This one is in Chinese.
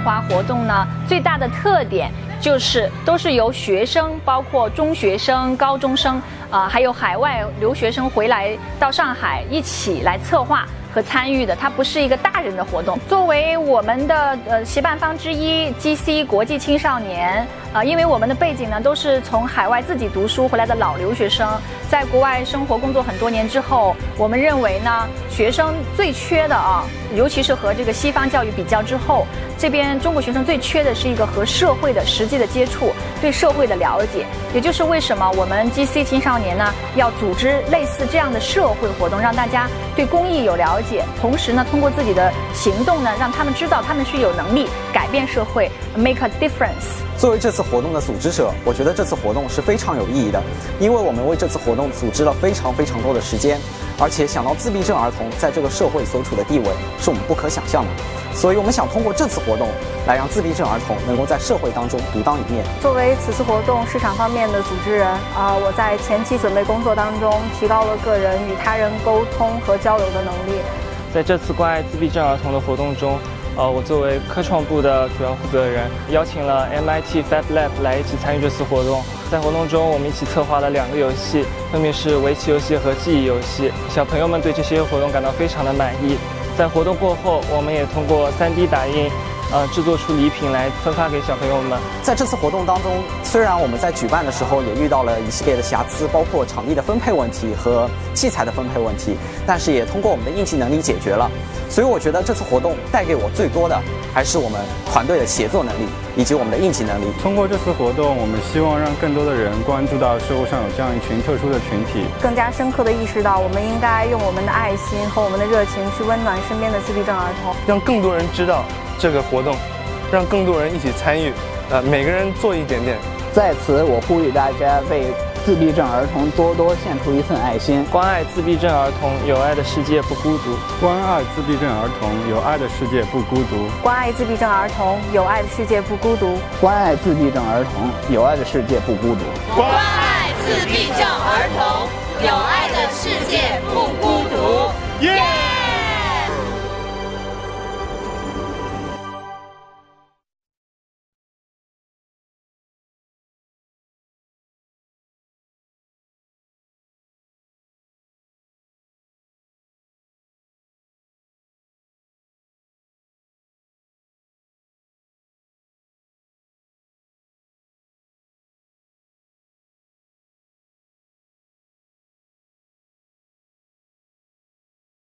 华活动呢，最大的特点就是都是由学生，包括中学生、高中生，还有海外留学生回来到上海一起来策划和参与的，它不是一个大人的活动。作为我们的协办方之一 ，GC 国际青少年，因为我们的背景呢都是从海外自己读书回来的老留学生，在国外生活工作很多年之后，我们认为呢，学生最缺的尤其是和这个西方教育比较之后，这边中国学生最缺的是一个和社会的实际的接触，对社会的了解。也就是为什么我们 GC 青少年呢要组织类似这样的社会活动，让大家对公益有了解，同时呢通过自己的行动呢，让他们知道他们是有能力改变社会 ，make a difference。 作为这次活动的组织者，我觉得这次活动是非常有意义的，因为我们为这次活动组织了非常多的时间，而且想到自闭症儿童在这个社会所处的地位是我们不可想象的，所以我们想通过这次活动来让自闭症儿童能够在社会当中独当一面。 作为此次活动市场方面的组织人，我在前期准备工作当中提高了个人与他人沟通和交流的能力。 在这次关爱自闭症儿童的活动中，我作为科创部的主要负责人，邀请了 MIT Fab Lab 来一起参与这次活动。在活动中，我们一起策划了2个游戏，分别是围棋游戏和记忆游戏。小朋友们对这些活动感到非常的满意。在活动过后，我们也通过3D 打印制作出礼品来分发给小朋友们。 在这次活动当中，虽然我们在举办的时候也遇到了一系列的瑕疵，包括场地的分配问题和器材的分配问题，但是也通过我们的硬性能力解决了。所以我觉得这次活动带给我最多的还是我们团队的协作能力以及我们的硬性能力。 通过这次活动，我们希望让更多的人关注到社会上有这样一群特殊的群体， 更加深刻地意识到我们应该用我们的爱心和我们的热情去温暖身边的自闭症儿童， 让更多人知道这个活动，让更多人一起参与，每个人做一点点。 在此，我呼吁大家为自闭症儿童多献出一份爱心， 关爱自闭症儿童，有爱的世界不孤独。 关爱自闭症儿童，有爱的世界不孤独。 关爱自闭症儿童，有爱的世界不孤独。 关爱自闭症儿童，有爱的世界不孤独。 关爱自闭症儿童，有爱的世界不孤独。